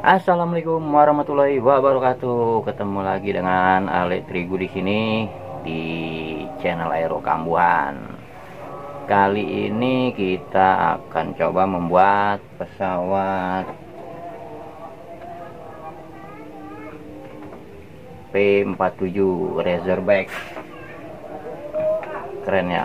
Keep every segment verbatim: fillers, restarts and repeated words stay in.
Assalamualaikum warahmatullahi wabarakatuh. Ketemu lagi dengan Ale Trigu di sini di channel Aero Kambuhan. Kali ini kita akan coba membuat pesawat P empat puluh tujuh Razorback. Keren ya.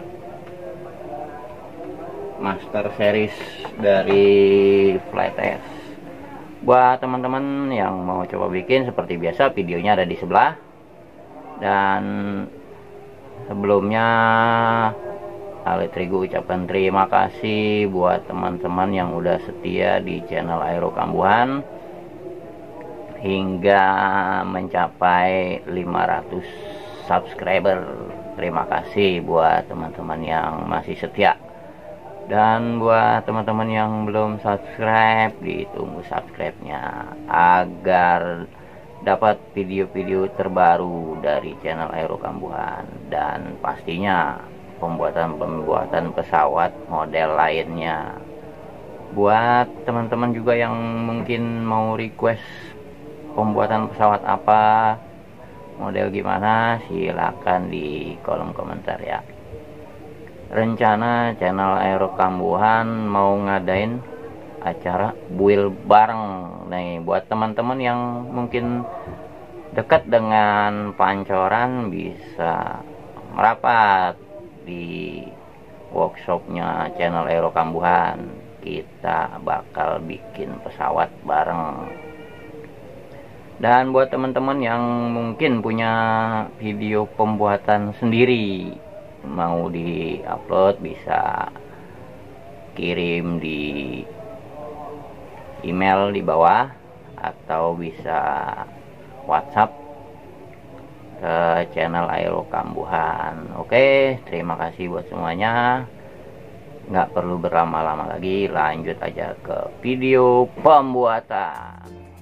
Master series dari Flytest. Buat teman-teman yang mau coba bikin, seperti biasa videonya ada di sebelah. Dan sebelumnya Ale Trigu ucapkan terima kasih buat teman-teman yang udah setia di channel Aero Kambuhan hingga mencapai lima ratus subscriber. Terima kasih buat teman-teman yang masih setia. Dan buat teman-teman yang belum subscribe, ditunggu subscribe-nya agar dapat video-video terbaru dari channel Aero Kambuhan, dan pastinya pembuatan-pembuatan pesawat model lainnya. Buat teman-teman juga yang mungkin mau request pembuatan pesawat apa, model gimana, silakan di kolom komentar ya. Rencana channel Aero Kambuhan mau ngadain acara build bareng nih. Buat teman-teman yang mungkin dekat dengan Pancoran, bisa merapat di workshopnya channel Aero Kambuhan. Kita bakal bikin pesawat bareng. Dan buat teman-teman yang mungkin punya video pembuatan sendiri, mau di-upload, bisa kirim di email di bawah atau bisa WhatsApp ke channel Aero Kambuhan. Oke, terima kasih buat semuanya. Nggak perlu berlama-lama lagi, lanjut aja ke video pembuatan.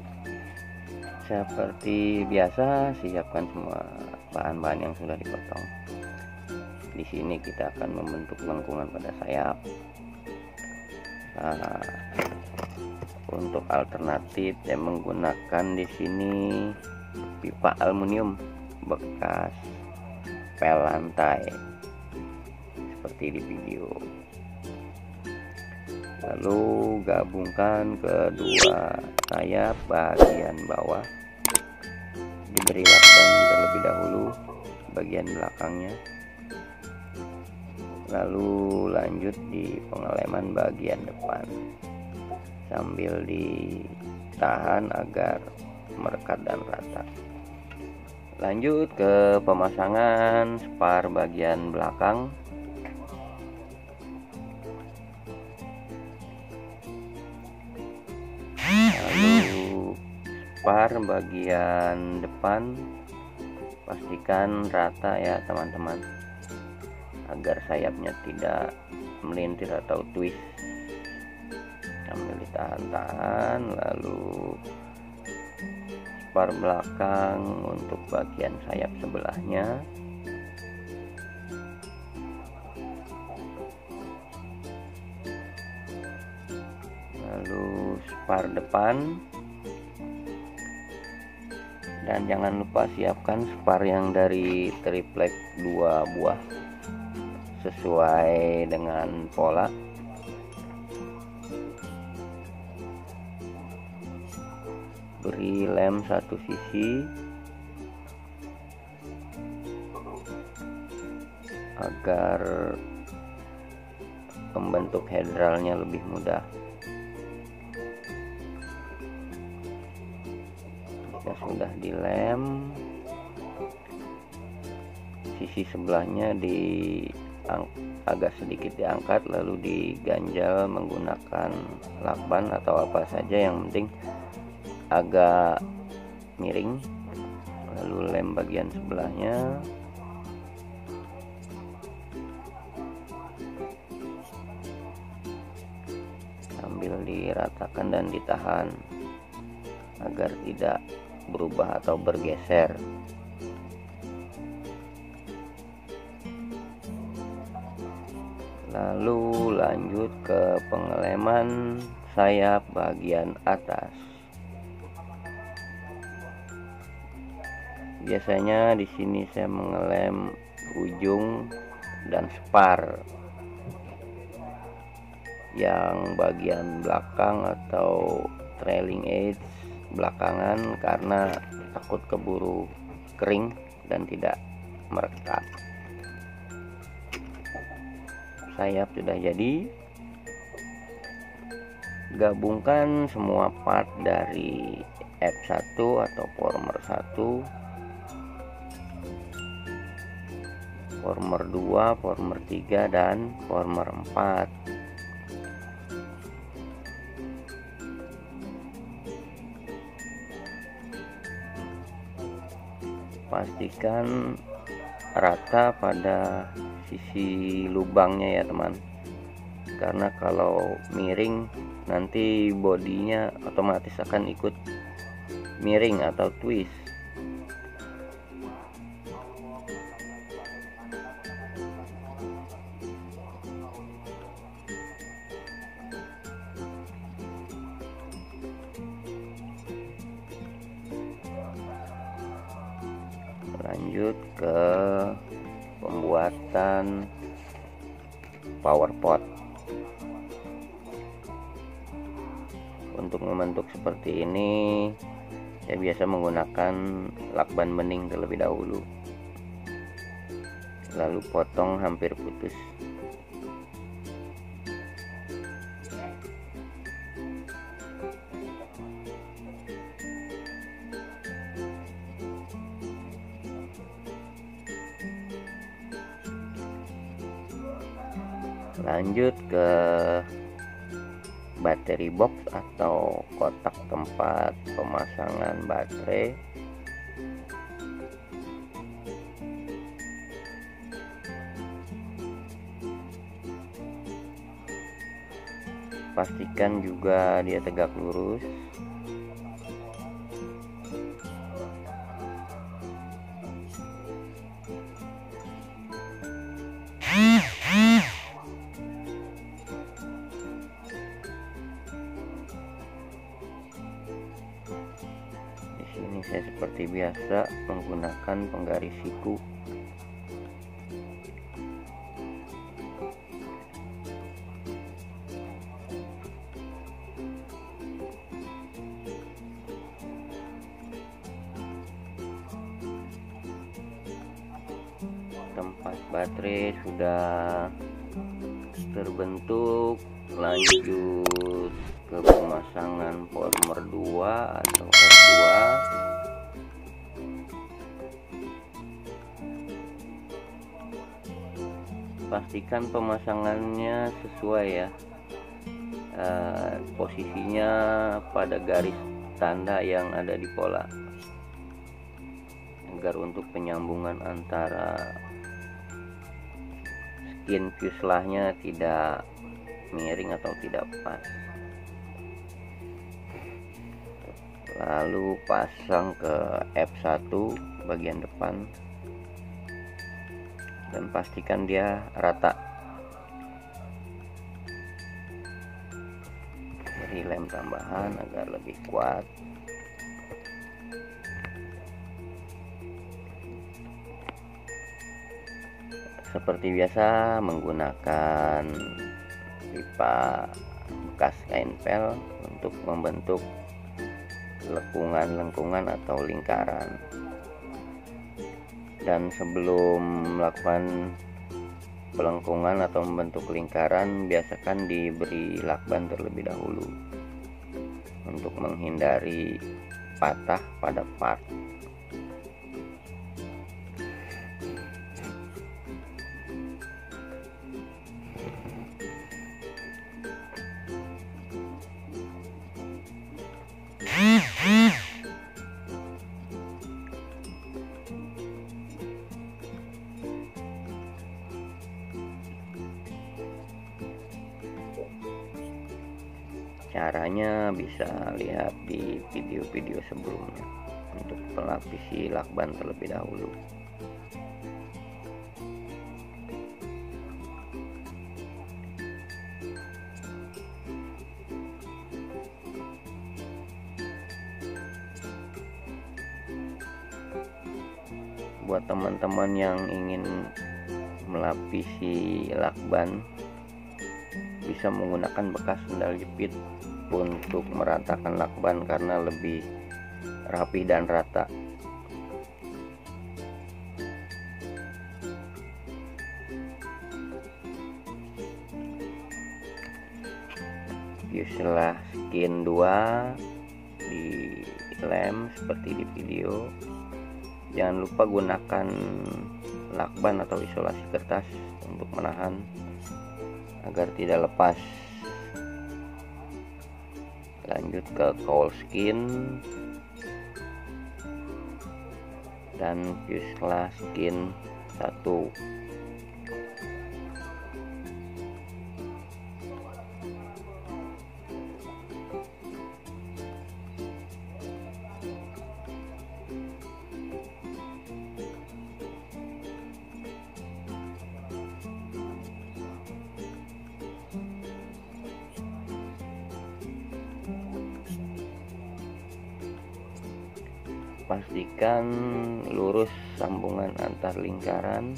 Seperti biasa, siapkan semua bahan-bahan yang sudah dipotong. Di sini kita akan membentuk lengkungan pada sayap. Nah, untuk alternatif saya menggunakan di sini pipa aluminium bekas pel lantai seperti di video. Lalu gabungkan kedua sayap bagian bawah, diberi lakban terlebih dahulu bagian belakangnya. Lalu lanjut di pengeleman bagian depan sambil ditahan agar merekat dan rata. Lanjut ke pemasangan spar bagian belakang. Lalu spar bagian depan pastikan rata ya teman-teman, agar sayapnya tidak melintir atau twist. Sambil ditahan-tahan, lalu spar belakang untuk bagian sayap sebelahnya. Lalu spar depan, dan jangan lupa siapkan spar yang dari triplek dua buah sesuai dengan pola. Beri lem satu sisi agar membentuk headralnya lebih mudah. Jika sudah dilem, sisi sebelahnya di agak sedikit diangkat, lalu diganjal menggunakan lakban atau apa saja, yang penting agak miring. Lalu lem bagian sebelahnya. Sambil diratakan dan ditahan agar tidak berubah atau bergeser. Lalu lanjut ke pengeleman sayap bagian atas. Biasanya di sini saya mengelem ujung dan spar yang bagian belakang atau trailing edge belakangan, karena takut keburu kering dan tidak merekat. Sayap sudah jadi. Gabungkan semua part dari F satu atau former satu, former dua, former tiga, dan former empat. Pastikan rata pada sisi lubangnya ya teman, karena kalau miring nanti bodinya otomatis akan ikut miring atau twist. Lanjut ke pembuatan power pot. Untuk membentuk seperti ini, saya biasa menggunakan lakban bening terlebih dahulu, lalu potong hampir putus. Lanjut ke battery box atau kotak tempat pemasangan baterai. Pastikan juga dia tegak lurus. Ini saya seperti biasa menggunakan penggaris siku. Tempat baterai sudah terbentuk. Lanjut ke pemasangan former dua atau F dua. Pastikan pemasangannya sesuai ya, e, posisinya pada garis tanda yang ada di pola, agar untuk penyambungan antara skin fuselage-nya tidak miring atau tidak pas. Lalu pasang ke F satu bagian depan dan pastikan dia rata. Beri lem tambahan agar lebih kuat. Seperti biasa menggunakan pipa bekas kain pel untuk membentuk lengkungan-lengkungan atau lingkaran. Dan sebelum melakukan pelengkungan atau membentuk lingkaran, biasakan diberi lakban terlebih dahulu untuk menghindari patah pada part. Caranya bisa lihat di video-video sebelumnya untuk pelapisi lakban terlebih dahulu. buat teman-teman yang ingin melapisi lakban bisa menggunakan bekas sendal jepit untuk meratakan lakban karena lebih rapi dan rata. Fuselage skin dua di lem seperti di video. Jangan lupa gunakan lakban atau isolasi kertas untuk menahan agar tidak lepas. Lanjut ke cowl skin dan fuselage skin satu. Pastikan lurus sambungan antar lingkaran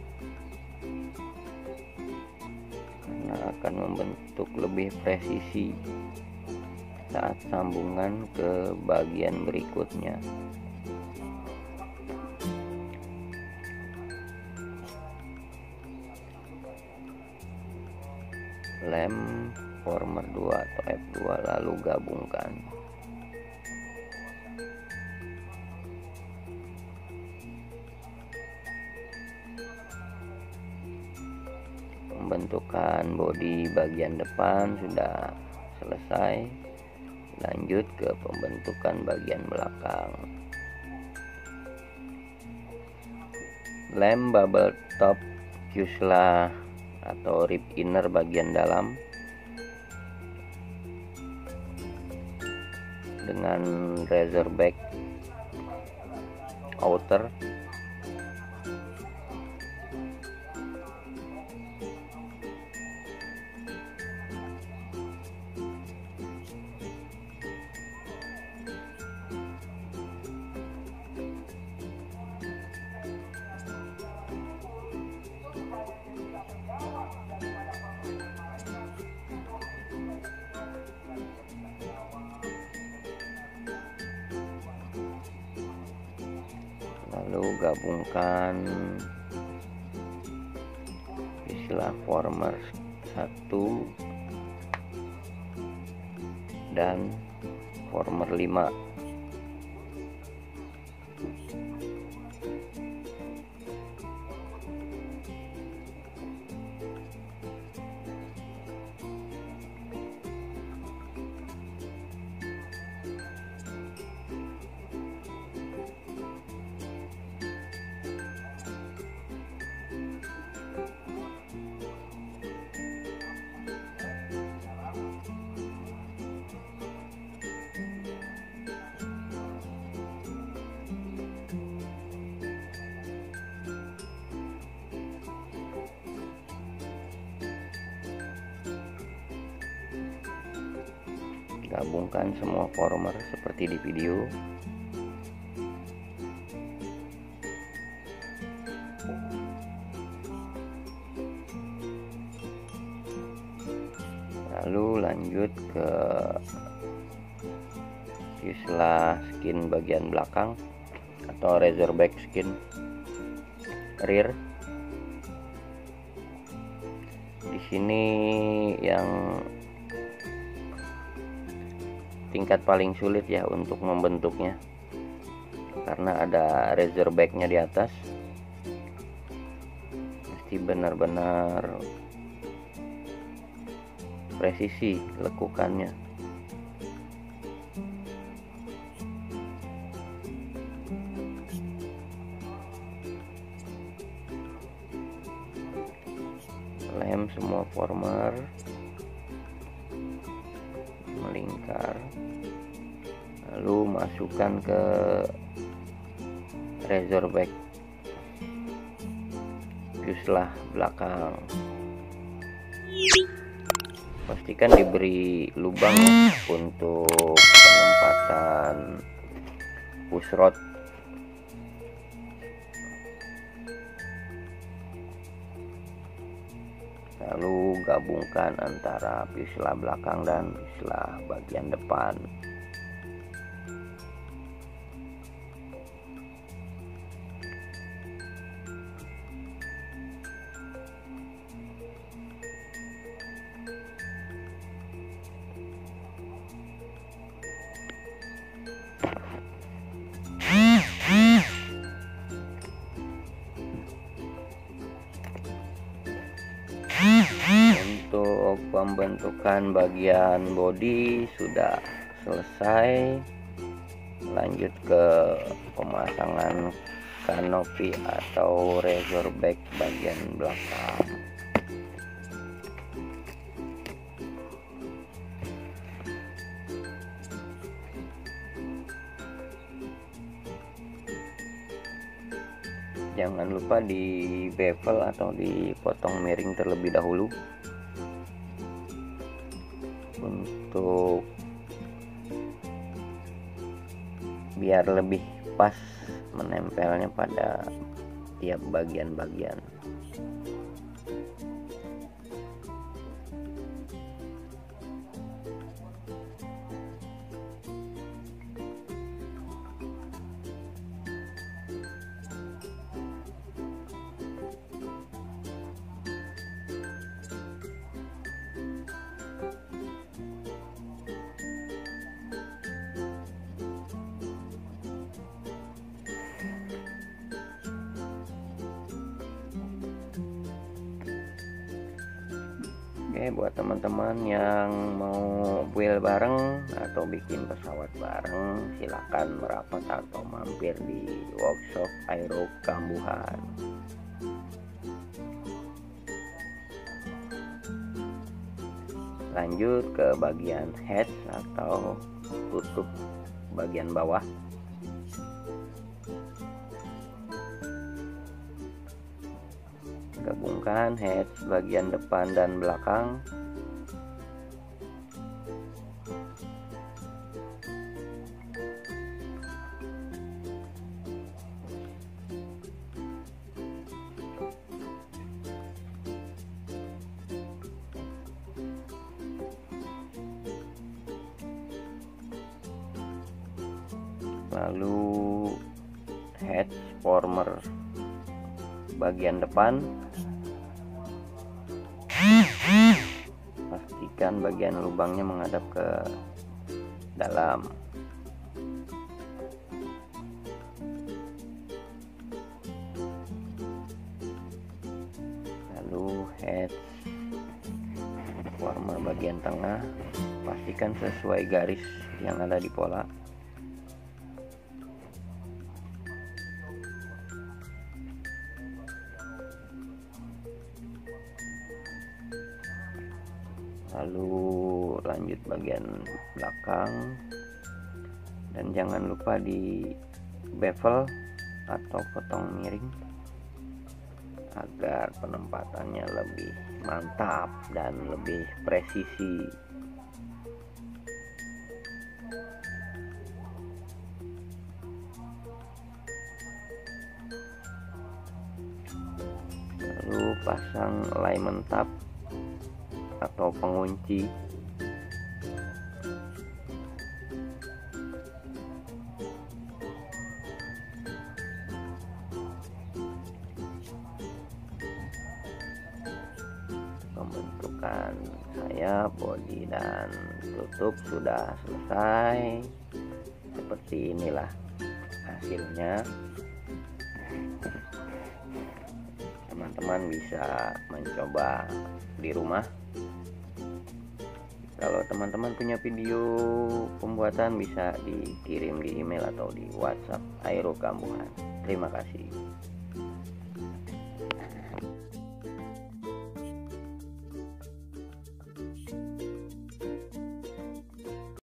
karena akan membentuk lebih presisi saat sambungan ke bagian berikutnya. Lem former dua atau F dua lalu gabungkan. Pembentukan bodi bagian depan sudah selesai. Lanjut ke pembentukan bagian belakang. Lem bubble top fuselage atau rib inner bagian dalam dengan razorback outer. Lalu gabungkan fuselage former satu dan former lima. Gabungkan semua former seperti di video. Lalu lanjut ke fuselage skin bagian belakang atau razorback skin rear. Di sini yang tingkat paling sulit ya untuk membentuknya karena ada razorbacknya di atas. Mesti benar-benar presisi lekukannya. Lem semua former melingkar, lalu masukkan ke razorback fuselage belakang. Pastikan diberi lubang untuk penempatan push rod lalu gabungkan antara pislah belakang dan pislah bagian depan. Untuk pembentukan bagian bodi sudah selesai, lanjut ke pemasangan kanopi atau razorback bagian belakang. Jangan lupa di bevel atau dipotong miring terlebih dahulu untuk biar lebih pas menempelnya pada tiap bagian-bagian. Oke, buat teman-teman yang mau build bareng atau bikin pesawat bareng, silakan merapat atau mampir di workshop Aero Kambuhan. Lanjut ke bagian head atau tutup bagian bawah. Gabungkan head bagian depan dan belakang. Lalu head former bagian depan, pastikan bagian lubangnya menghadap ke dalam. Lalu head former bagian tengah, pastikan sesuai garis yang ada di pola. Lalu lanjut bagian belakang, dan jangan lupa di bevel atau potong miring agar penempatannya lebih mantap dan lebih presisi. Lalu pasang alignment tab atau pengunci. Pembentukan sayap, bodi dan tutup sudah selesai. Seperti inilah hasilnya. Teman-teman bisa mencoba di rumah. Kalau teman-teman punya video pembuatan, bisa dikirim di email atau di WhatsApp Aero Kambuhan. Terima kasih.